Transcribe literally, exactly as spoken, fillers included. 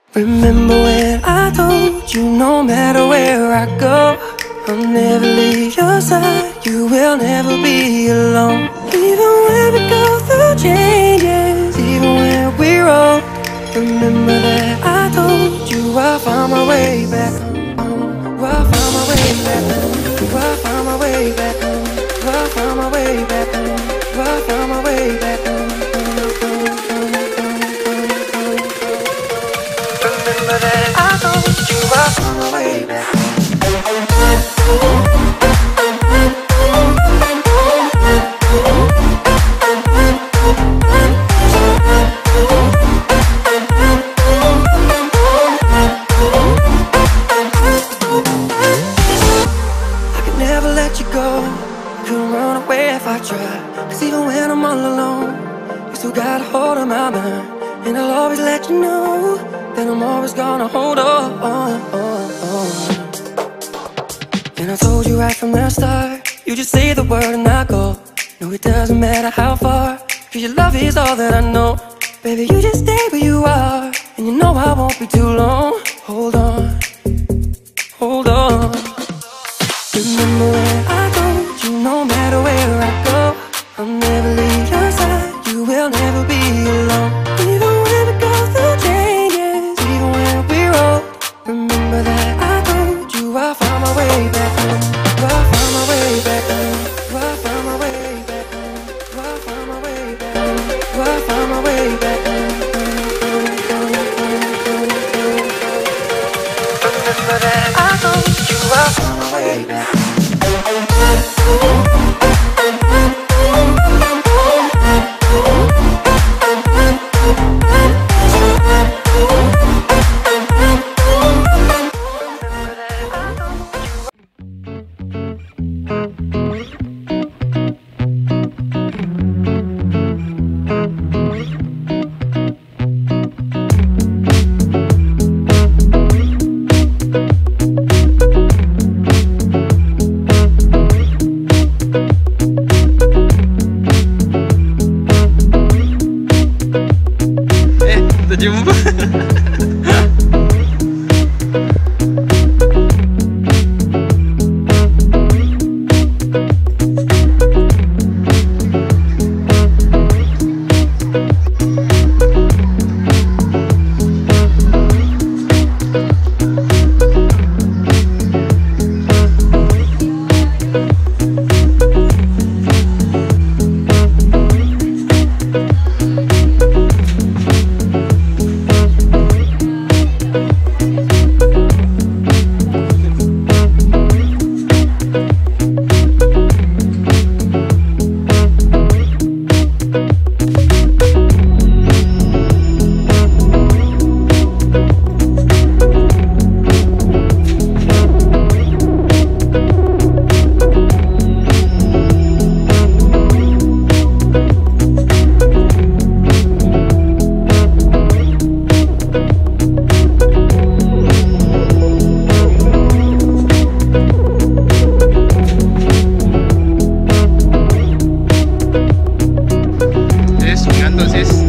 Remember when I told you no matter where I go, I'll never leave your side, you will never be alone. Even when we go through changes, even when we're old, remember that I told you I'll find my way back home. I'll find my way back home. I'll find my way back home. I'll find my way back home. I'll find my way back home. Remember that I told you I'll find my way back home. I could never let you go, couldn't run away if I tried. Cause even when I'm all alone, you still got a hold of my mind. And I'll always let you know that I'm always gonna hold on. And I told you right from the start, you just say the word and I go. No, it doesn't matter how far, cause your love is all that I know. Baby, you just stay where you are, and you know I won't be too long. Hold on, hold on. Remember when I told you no matter where I go, I'll never leave your side, you will never be alone. Even when we go through changes, even when we're old, remember that I told you I'll find my way back home. I'll find my way back home. I'll find my way back home. I'll find my way back home. I'll find my way back home. Remember that I told you I'll find my way back home. Jumpa. Entonces